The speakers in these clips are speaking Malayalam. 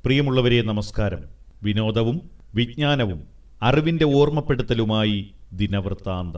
പ്രിയമുള്ളവരെ നമസ്കാരം. വിനോദവും വിജ്ഞാനവും അറിവിന്റെ ഓർമ്മപ്പെടുത്തലുമായി ദിനവൃത്താന്തം.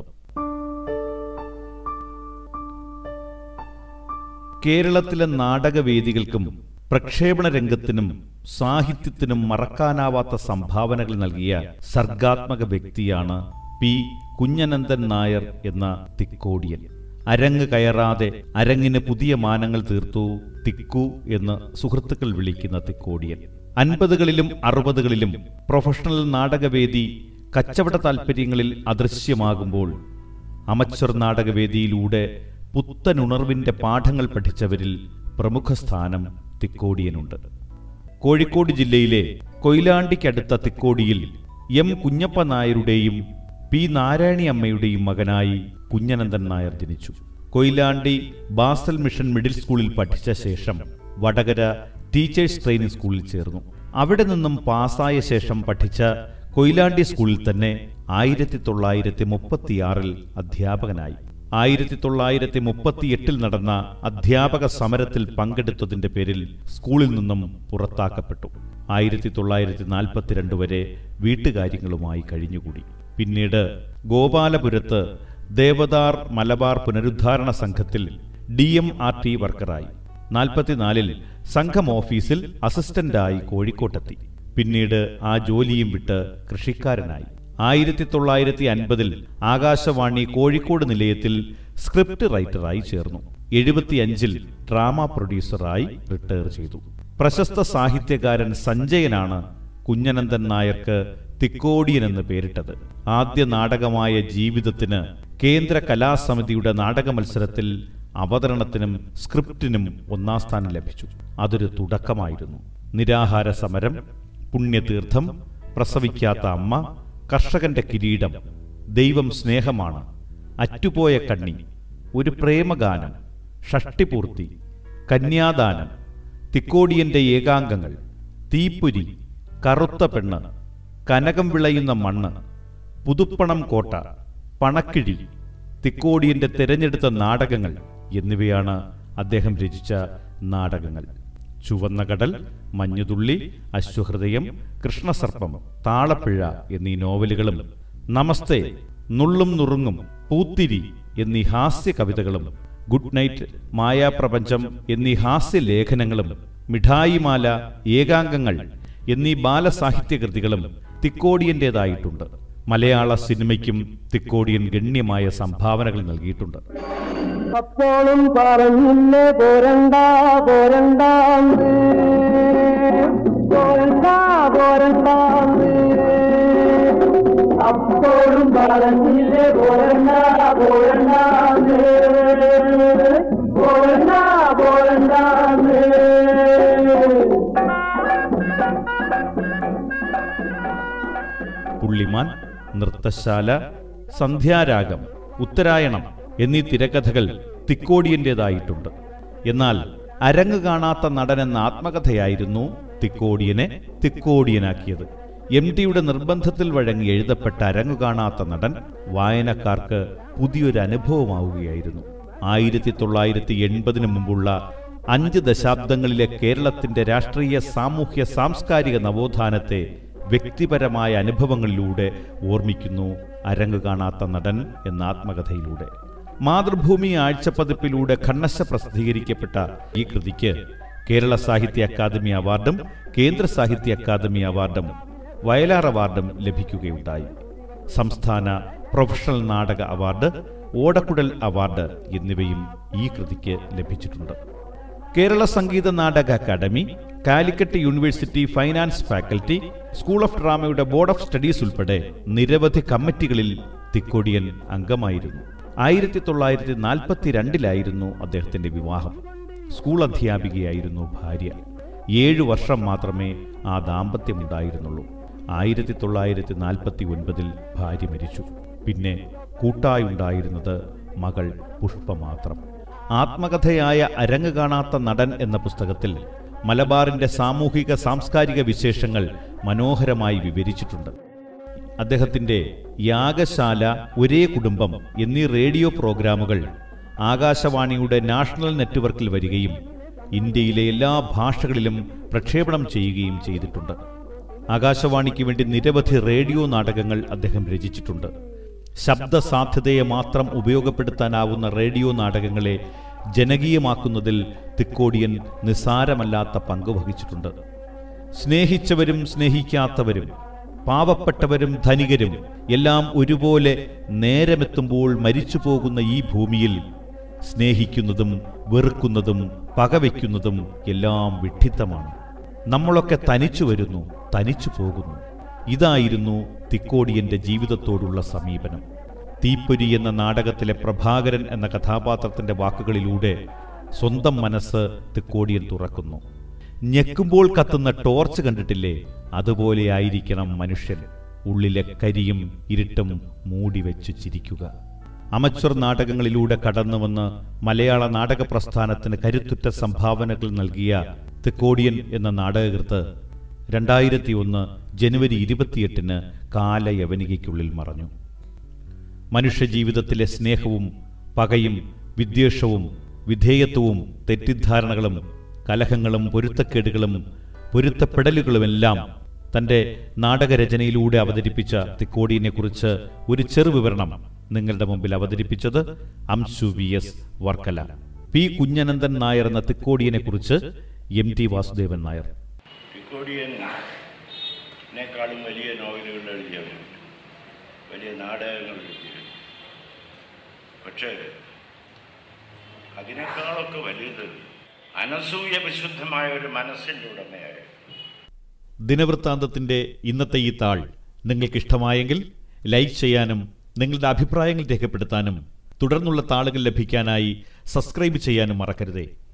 കേരളത്തിലെ നാടകവേദികൾക്കും പ്രക്ഷേപണ രംഗത്തിനും സാഹിത്യത്തിനും മറക്കാനാവാത്ത സംഭാവനകൾ നൽകിയ സർഗാത്മക വ്യക്തിയാണ് പി കുഞ്ഞനന്തൻ നായർ എന്ന തിക്കോടിയൻ. അരങ്ങ് കയറാതെ അരങ്ങിന് പുതിയ മാനങ്ങൾ തീർത്തു തിക്കു എന്ന് സുഹൃത്തുക്കൾ വിളിക്കുന്ന തിക്കോടിയൻ. 50കളിലും 60കളിലും പ്രൊഫഷണൽ നാടകവേദി കച്ചവട താൽപ്പര്യങ്ങളിൽ അദൃശ്യമാകുമ്പോൾ അമച്വർ നാടകവേദിയിലൂടെ പുത്തനുണർവിന്റെ പാഠങ്ങൾ പഠിച്ചവരിൽ പ്രമുഖ സ്ഥാനം തിക്കോടിയനുണ്ട്. കോഴിക്കോട് ജില്ലയിലെ കൊയിലാണ്ടിക്കടുത്ത തിക്കോടിയിൽ എം കുഞ്ഞപ്പ നായരുടെയും പി നാരായണി അമ്മയുടെയും മകനായി കുഞ്ഞനന്തൻ നായർ ജനിച്ചു. കൊയിലാണ്ടി ബാസൽ മിഷൻ മിഡിൽ സ്കൂളിൽ പഠിച്ച ശേഷം വടകര ടീച്ചേഴ്സ് ട്രെയിനിങ് സ്കൂളിൽ ചേർന്നു. അവിടെ നിന്നും പാസ്സായ ശേഷം പഠിച്ച കൊയിലാണ്ടി സ്കൂളിൽ തന്നെ 1936 അധ്യാപകനായി. 1938 നടന്ന അധ്യാപക സമരത്തിൽ പങ്കെടുത്തതിന്റെ പേരിൽ സ്കൂളിൽ നിന്നും പുറത്താക്കപ്പെട്ടു. 1942 വരെ വീട്ടുകാര്യങ്ങളുമായി കഴിഞ്ഞുകൂടി. പിന്നീട് ഗോപാലപുരത്ത് ദേവദാർ മലബാർ പുനരുദ്ധാരണ സംഘത്തിൽ DMRT വർക്കറായി. 44 സംഘം ഓഫീസിൽ അസിസ്റ്റന്റായി കോഴിക്കോട്ടെത്തി. പിന്നീട് ആ ജോലിയും വിട്ട് കൃഷിക്കാരനായി. 1950 ആകാശവാണി കോഴിക്കോട് നിലയത്തിൽ സ്ക്രിപ്റ്റ് റൈറ്ററായി ചേർന്നു. 75 ഡ്രാമ പ്രൊഡ്യൂസറായി റിട്ടയർ ചെയ്തു. പ്രശസ്ത സാഹിത്യകാരൻ സഞ്ജയനാണ് കുഞ്ഞനന്തൻ നായർക്ക് തിക്കോടിയൻ എന്ന് പേരിട്ടത്. ആദ്യ നാടകമായ ജീവിതത്തിന് കേന്ദ്ര കലാസമിതിയുടെ നാടക മത്സരത്തിൽ അവതരണത്തിനും സ്ക്രിപ്റ്റിനും 1ാം സ്ഥാനം ലഭിച്ചു. അതൊരു തുടക്കമായിരുന്നു. നിരാഹാര സമരം, പുണ്യതീർത്ഥം, പ്രസവിക്കാത്ത അമ്മ, കർഷകന്റെ കിരീടം, ദൈവം സ്നേഹമാണ്, അറ്റുപോയ കണ്ണി, ഒരു പ്രേമഗാനം, ഷഷ്ടിപൂർത്തി, കന്യാദാനം, തിക്കോടിയന്റെ ഏകാംഗങ്ങൾ, തീപ്പുരി, കറുത്ത പെണ്ണ്, കനകം വിളയുന്ന മണ്ണ്, പുതുപ്പണം കോട്ട, പണക്കിഴി, തിക്കോടിയന്റെ തിരഞ്ഞെടുത്ത നാടകങ്ങൾ എന്നിവയാണ് അദ്ദേഹം രചിച്ച നാടകങ്ങൾ. ചുവന്ന കടൽ, മഞ്ഞുതുള്ളി, അശ്വഹൃദയം, കൃഷ്ണസർപ്പം, താളപ്പിഴ എന്നീ നോവലുകളും നമസ്തേ, നുള്ളും നുറുങ്ങും, പൂത്തിരി എന്നീ ഹാസ്യ കവിതകളും ഗുഡ് നൈറ്റ്, മായാപ്രപഞ്ചം എന്നീ ഹാസ്യലേഖനങ്ങളും മിഠായിമാല, ഏകാംഗങ്ങൾ എന്നീ ബാലസാഹിത്യകൃതികളും തിക്കോടിയന്റേതായിട്ടുണ്ട്. മലയാള സിനിമയ്ക്കും തിക്കോടിയൻ ഗണ്യമായ സംഭാവനകൾ നൽകിയിട്ടുണ്ട്. അപ്പോഴും പറഞ്ഞില്ലേ പോരണ്ട പോരണ്ട പോരണ്ട പോരണ്ട, അപ്പോഴും പറഞ്ഞില്ലേ പോരണ്ട പോരണ്ട പോരണ്ട പോരണ്ട. പുള്ളിമാൻ, നൃത്തശാല, സന്ധ്യാരാഗം, ഉത്തരായണം എന്നീ തിരക്കഥകൾ തിക്കോടിയന്റേതായിട്ടുണ്ട്. എന്നാൽ അരങ്ങ് കാണാത്ത നടൻ എന്ന ആത്മകഥയായിരുന്നു തിക്കോടിയനെ തിക്കോടിയനാക്കിയത്. MTയുടെ നിർബന്ധത്തിൽ വഴങ്ങി എഴുതപ്പെട്ട അരങ്ങു കാണാത്ത നടൻ വായനക്കാർക്ക് പുതിയൊരു അനുഭവമാവുകയായിരുന്നു. 1980 മുമ്പുള്ള 5 ദശാബ്ദങ്ങളിലെ കേരളത്തിന്റെ രാഷ്ട്രീയ, സാമൂഹ്യ, സാംസ്കാരിക നവോത്ഥാനത്തെ വ്യക്തിപരമായ അനുഭവങ്ങളിലൂടെ ഓർമ്മിക്കുന്നു അരങ്ങ് കാണാത്ത നടൻ എന്ന ആത്മകഥയിലൂടെ. മാതൃഭൂമി ആഴ്ചപ്പതിപ്പിലൂടെ ഖണ്ണശ്ശ പ്രസിദ്ധീകരിക്കപ്പെട്ട ഈ കൃതിക്ക് കേരള സാഹിത്യ അക്കാദമി അവാർഡും കേന്ദ്ര സാഹിത്യ അക്കാദമി അവാർഡും വയലാർ അവാർഡും ലഭിക്കുകയുണ്ടായി. സംസ്ഥാന പ്രൊഫഷണൽ നാടക അവാർഡ്, ഓടക്കുഴൽ അവാർഡ് എന്നിവയും ഈ കൃതിക്ക് ലഭിച്ചിട്ടുണ്ട്. Kerala Sangeetha Nataka Akademi, Calicut university finance faculty, school of ഡ്രാമയുടെ ബോർഡ് ഓഫ് സ്റ്റഡീസ് ഉൾപ്പെടെ നിരവധി കമ്മിറ്റികളിൽ തിക്കോടിയൻ അംഗമായിരുന്നു. 1942 അദ്ദേഹത്തിന്റെ വിവാഹം. സ്കൂൾ അധ്യാപികയായിരുന്നു ഭാര്യ. 7 വർഷം മാത്രമേ ആ ദാമ്പത്യമുണ്ടായിരുന്നുള്ളൂ. 1949 ഭാര്യ മരിച്ചു. പിന്നെ കൂട്ടായുണ്ടായിരുന്നത് മകൾ പുഷ്പ മാത്രം. ആത്മകഥയായ അരങ്ങ് കാണാത്ത നടൻ എന്ന പുസ്തകത്തിൽ മലബാറിന്റെ സാമൂഹിക സാംസ്കാരിക വിശേഷങ്ങൾ മനോഹരമായി വിവരിച്ചിട്ടുണ്ട്. അദ്ദേഹത്തിന്റെ യാഗശാല, ഒരേ കുടുംബം എന്നീ റേഡിയോ പ്രോഗ്രാമുകൾ ആകാശവാണിയുടെ നാഷണൽ നെറ്റ്വർക്കിൽ വരികയും ഇന്ത്യയിലെ എല്ലാ ഭാഷകളിലും പ്രക്ഷേപണം ചെയ്യുകയും ചെയ്തിട്ടുണ്ട്. ആകാശവാണിക്ക് വേണ്ടി നിരവധി റേഡിയോ നാടകങ്ങൾ അദ്ദേഹം രചിച്ചിട്ടുണ്ട്. ശബ്ദ സാധ്യതയെ മാത്രം ഉപയോഗപ്പെടുത്താനാവുന്ന റേഡിയോ നാടകങ്ങളെ ജനകീയമാക്കുന്നതിൽ തിക്കോടിയൻ നിസ്സാരമല്ലാത്ത പങ്ക് വഹിച്ചിട്ടുണ്ട്. സ്നേഹിച്ചവരും സ്നേഹിക്കാത്തവരും, പാവപ്പെട്ടവരും ധനികരും എല്ലാം ഒരുപോലെ നേരമെത്തുമ്പോൾ മരിച്ചു പോകുന്ന ഈ ഭൂമിയിൽ സ്നേഹിക്കുന്നതും വെറുക്കുന്നതും പകവയ്ക്കുന്നതും എല്ലാം വിഡ്ഢിത്തമാണ്. നമ്മളൊക്കെ തനിച്ചു വരുന്നു, തനിച്ചു പോകുന്നു. ഇതായിരുന്നു തിക്കോടിയന്റെ ജീവിതത്തോടുള്ള സമീപനം. തീപ്പൊരി എന്ന നാടകത്തിലെ പ്രഭാകരൻ എന്ന കഥാപാത്രത്തിന്റെ വാക്കുകളിലൂടെ സ്വന്തം മനസ്സ് തിക്കോടിയൻ തുറക്കുന്നു. ഞെക്കുമ്പോൾ കത്തുന്ന ടോർച്ച് കണ്ടിട്ടില്ലേ, അതുപോലെയായിരിക്കണം മനുഷ്യൻ. ഉള്ളിലെ കരിയും ഇരുട്ടും മൂടിവെച്ചു ചിരിക്കുക. അമച്വർ നാടകങ്ങളിലൂടെ കടന്നുവന്ന് മലയാള നാടക പ്രസ്ഥാനത്തിന് കരുത്തുറ്റ സംഭാവനകൾ നൽകിയ തിക്കോടിയൻ എന്ന നാടകകൃത്ത് 2001 ജനുവരി 28 കാലയവനികയ്ക്കുള്ളിൽ മറഞ്ഞു. മനുഷ്യജീവിതത്തിലെ സ്നേഹവും പകയും വിദ്വേഷവും വിധേയത്വവും തെറ്റിദ്ധാരണകളും കലഹങ്ങളും പൊരുത്തക്കേടുകളും പൊരുത്തപ്പെടലുകളുമെല്ലാം തൻ്റെ നാടകരചനയിലൂടെ അവതരിപ്പിച്ച തിക്കോടിയനെക്കുറിച്ച് ഒരു ചെറുവിവരണം നിങ്ങളുടെ മുമ്പിൽ അവതരിപ്പിച്ചത് അംശു VS വർക്കല. പി കുഞ്ഞനന്ദൻ നായർ എന്ന തിക്കോടിയനെക്കുറിച്ച് MT വാസുദേവൻ നായർ. തിക്കോടിയനേക്കാളും വലിയ നോവലുകൾ എഴുതിയവരുണ്ട്, വലിയ നാടകങ്ങൾ എഴുതിയിട്ടുണ്ട്. പക്ഷേ അതിനേക്കാളൊക്കെ വലുത് അനസൂയ വിശുദ്ധമായ ഒരു മനസ്സിൻ്റെ ഉടമയായ. ദിനവൃത്താന്തത്തിന്റെ ഇന്നത്തെ ഈ താൾ നിങ്ങൾക്കിഷ്ടമായെങ്കിൽ ലൈക്ക് ചെയ്യാനും നിങ്ങളുടെ അഭിപ്രായങ്ങൾ രേഖപ്പെടുത്താനും തുടർന്നുള്ള താളുകൾ ലഭിക്കാനായി സബ്സ്ക്രൈബ് ചെയ്യാനും മറക്കരുതേ.